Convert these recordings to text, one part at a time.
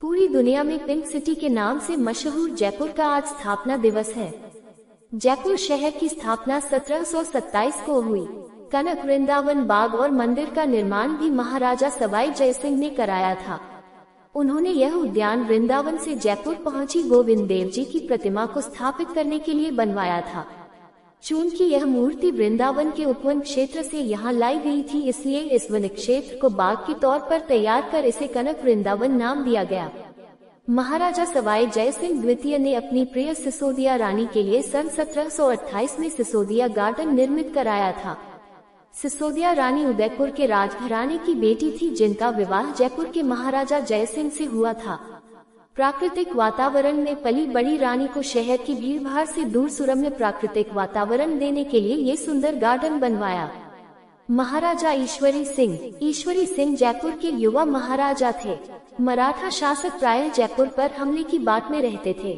पूरी दुनिया में पिंक सिटी के नाम से मशहूर जयपुर का आज स्थापना दिवस है। जयपुर शहर की स्थापना 1727 को हुई। कनक वृंदावन बाग और मंदिर का निर्माण भी महाराजा सवाई जयसिंह ने कराया था। उन्होंने यह उद्यान वृंदावन से जयपुर पहुंची गोविंद देव जी की प्रतिमा को स्थापित करने के लिए बनवाया था। चूंकि यह मूर्ति वृंदावन के उपवन क्षेत्र से यहाँ लाई गई थी, इसलिए इस वन क्षेत्र को बाग के तौर पर तैयार कर इसे कनक वृंदावन नाम दिया गया। महाराजा सवाई जयसिंह द्वितीय ने अपनी प्रिय सिसोदिया रानी के लिए सन 1728 में सिसोदिया गार्डन निर्मित कराया था। सिसोदिया रानी उदयपुर के राजघराने की बेटी थी, जिनका विवाह जयपुर के महाराजा जयसिंह से हुआ था। प्राकृतिक वातावरण में पली बड़ी रानी को शहर की भीड़भाड़ से दूर सुरम्य प्राकृतिक वातावरण देने के लिए ये सुंदर गार्डन बनवाया। महाराजा ईश्वरी सिंह जयपुर के युवा महाराजा थे। मराठा शासक प्रायः जयपुर पर हमले की बाट में रहते थे।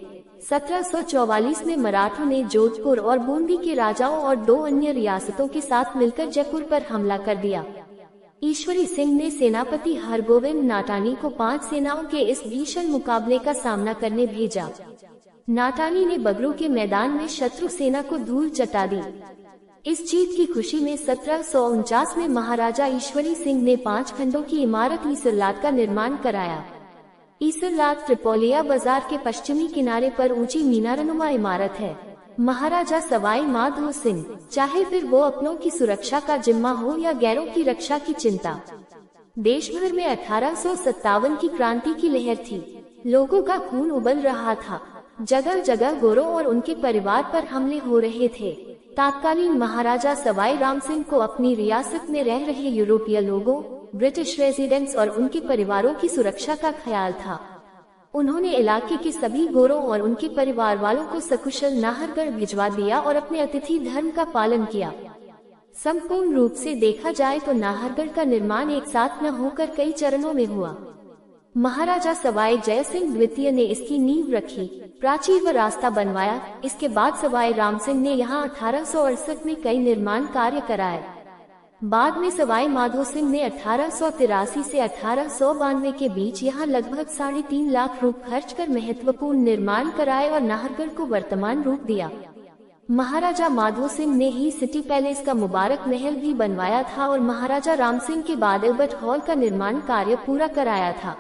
1744 में मराठों ने जोधपुर और बूंदी के राजाओं और 2 अन्य रियासतों के साथ मिलकर जयपुर पर हमला कर दिया। ईश्वरी सिंह ने सेनापति हरगोविंद नाटानी को 5 सेनाओं के इस भीषण मुकाबले का सामना करने भेजा। नाटानी ने बगरू के मैदान में शत्रु सेना को धूल चटा दी। इस जीत की खुशी में 1749 में महाराजा ईश्वरी सिंह ने 5 खंडों की इमारत ईसरलात का निर्माण कराया। ईसरलात त्रिपोलिया बाजार के पश्चिमी किनारे पर ऊंची मीनारनुमा इमारत है। महाराजा सवाई माधो सिंह, चाहे फिर वो अपनों की सुरक्षा का जिम्मा हो या गैरों की रक्षा की चिंता, देश भर में 1857 की क्रांति की लहर थी। लोगों का खून उबल रहा था। जगह जगह गोरों और उनके परिवार पर हमले हो रहे थे। तत्कालीन महाराजा सवाई राम सिंह को अपनी रियासत में रह रहे यूरोपीय लोगों, ब्रिटिश रेजिडेंट्स और उनके परिवारों की सुरक्षा का ख्याल था। उन्होंने इलाके के सभी गोरों और उनके परिवार वालों को सकुशल नाहरगढ़ भिजवा दिया और अपने अतिथि धर्म का पालन किया। संपूर्ण रूप से देखा जाए तो नाहरगढ़ का निर्माण एक साथ न होकर कई चरणों में हुआ। महाराजा सवाई जयसिंह द्वितीय ने इसकी नींव रखी, प्राचीर व रास्ता बनवाया। इसके बाद सवाई राम सिंह ने यहाँ 1868 में कई निर्माण कार्य कराए। बाद में सवाई माधो सिंह ने 1883 से 1892 के बीच यहाँ लगभग 3.5 लाख रुपए खर्च कर महत्वपूर्ण निर्माण कराए और नाहरगढ़ को वर्तमान रूप दिया। महाराजा माधो सिंह ने ही सिटी पैलेस का मुबारक महल भी बनवाया था और महाराजा राम सिंह के बाद एल्बर्ट हॉल का निर्माण कार्य पूरा कराया था।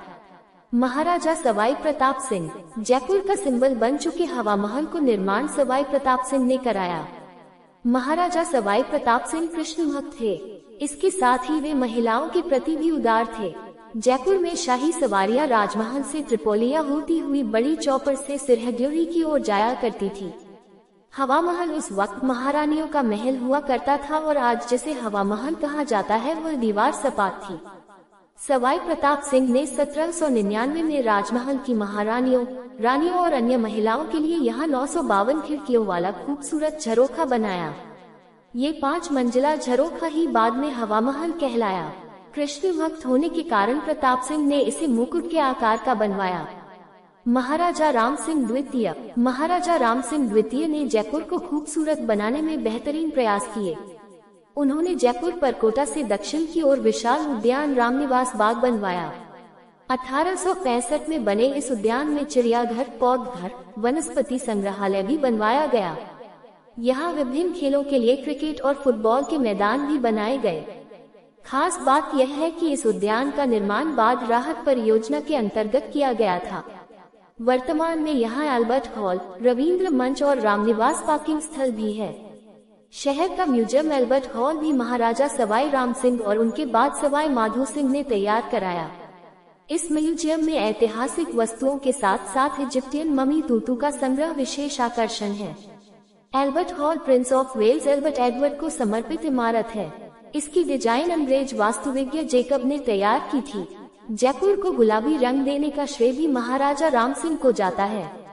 महाराजा सवाई प्रताप सिंह, जयपुर का सिंबल बन चुके हवा महल को निर्माण सवाई प्रताप सिंह ने कराया। महाराजा सवाई प्रताप सिंह कृष्ण भक्त थे। इसके साथ ही वे महिलाओं के प्रति भी उदार थे। जयपुर में शाही सवारियां राजमहल से त्रिपोलिया होती हुई बड़ी चौपर से सिरहद्योरी की ओर जाया करती थी। हवा महल उस वक्त महारानियों का महल हुआ करता था और आज जिसे हवा महल कहा जाता है वह दीवार सपाट थी। सवाई प्रताप सिंह ने 1799 में राजमहल की महारानियों, रानियों और अन्य महिलाओं के लिए यहाँ 952 खिड़कियों वाला खूबसूरत झरोखा बनाया। ये 5 मंजिला झरोखा ही बाद में हवा महल कहलाया। कृष्ण भक्त होने के कारण प्रताप सिंह ने इसे मुकुट के आकार का बनवाया। महाराजा राम सिंह द्वितीय ने जयपुर को खूबसूरत बनाने में बेहतरीन प्रयास किए। उन्होंने जयपुर पर कोटा से दक्षिण की ओर विशाल उद्यान रामनिवास बाग बनवाया। 1865 में बने इस उद्यान में चिड़ियाघर, पौधघर, वनस्पति संग्रहालय भी बनवाया गया। यहाँ विभिन्न खेलों के लिए क्रिकेट और फुटबॉल के मैदान भी बनाए गए। खास बात यह है कि इस उद्यान का निर्माण बाढ़ राहत परियोजना के अंतर्गत किया गया था। वर्तमान में यहाँ एल्बर्ट हॉल, रविंद्र मंच और रामनिवास पार्किंग स्थल भी है। शहर का म्यूजियम एल्बर्ट हॉल भी महाराजा सवाई राम सिंह और उनके बाद सवाई माधो सिंह ने तैयार कराया। इस म्यूजियम में ऐतिहासिक वस्तुओं के साथ साथ इजिप्टियन ममी तूतू का संग्रह विशेष आकर्षण है। Albert Hall Prince of Wales Albert Edward को समर्पित इमारत है। इसकी डिजाइन अंग्रेज वास्तुविज्ञ जेकब ने तैयार की थी। जयपुर को गुलाबी रंग देने का श्रेय भी महाराजा राम सिंह को जाता है।